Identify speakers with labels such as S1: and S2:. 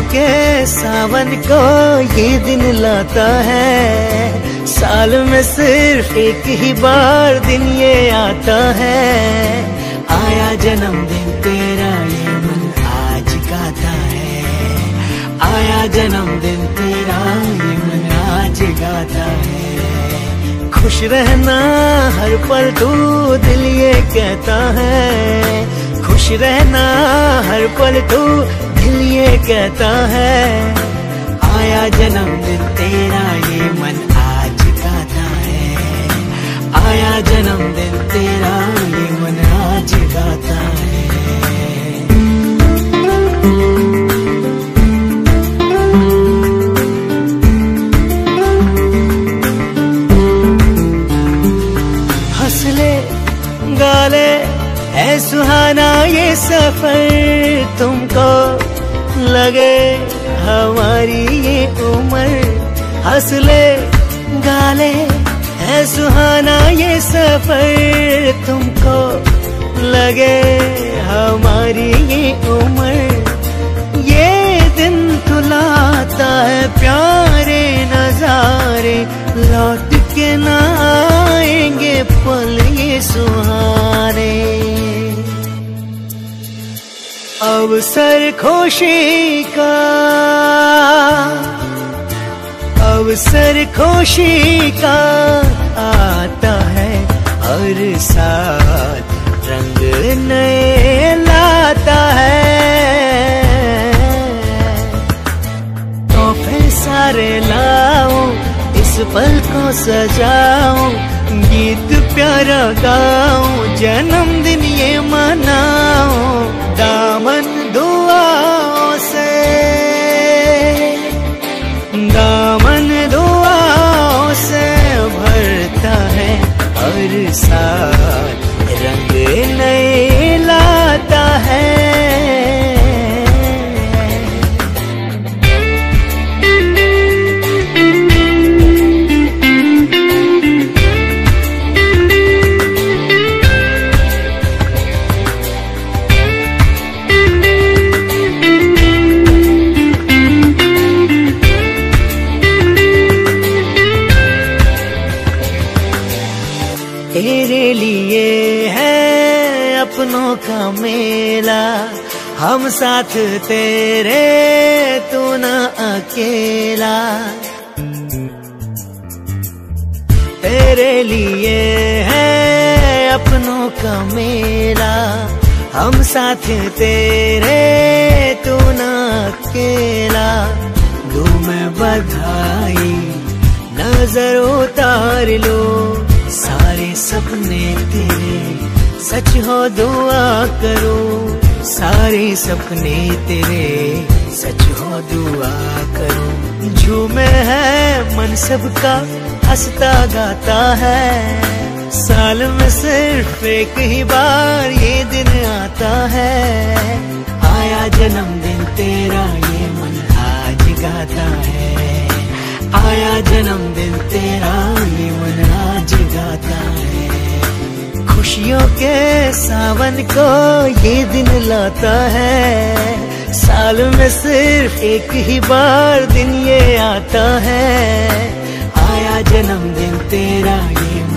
S1: के सावन को ये दिन लाता है, साल में सिर्फ एक ही बार दिन ये आता है। आया जन्मदिन तेरा ये मन आज गाता है, आया जन्मदिन तेरा ये मन आज गाता है। खुश रहना हर पल तू दिल ये कहता है, खुश रहना हर पल तू दिल ये कहता है। आया जन्मदिन तेरा ये मन आज गाता है, आया जन्मदिन तेरा ये मन आज गाता है। हंस ले गा ले ऐ सुहाना ये सफर, तुमको लगे हमारी ये उम्र। हंस ले गा ले ऐ सुहाना ये सफर, तुमको लगे हमारी ये उम्र। ये दिन तो लाता है प्यारे नजारे, लौट के ना आएंगे पल ये सुहाने। अवसर खुशी का, अवसर खुशी का आता है हर साल, रंग नए लाता है। तो फिर सारे लाओ इस पल को सजाओ, गीत प्यारा गाओ, जन्मदिन ये मनाओ। दामन दुआओं से, दामन दुआओं से भरता है हर साल, रंग नए लाता है। तेरे लिए है अपनों का मेला, हम साथ तेरे तू ना अकेला। तेरे लिए है अपनों का मेला, हम साथ तेरे तू ना अकेला। दूं मैं बधाई नजर उतार लो, सारे सपने तेरे सच हो दुआ करो, सारे सपने तेरे सच हो दुआ करो। झूमे है मन सबका हंसता गाता है, साल में सिर्फ एक ही बार ये दिन आता है। आया जन्मदिन तेरा ये मन आज गाता है, आया जन्मदिन तेरा ये मन आज गाता है। खुशियों के सावन को ये दिन लाता है, साल में सिर्फ एक ही बार दिन ये आता है। आया जन्मदिन तेरा ये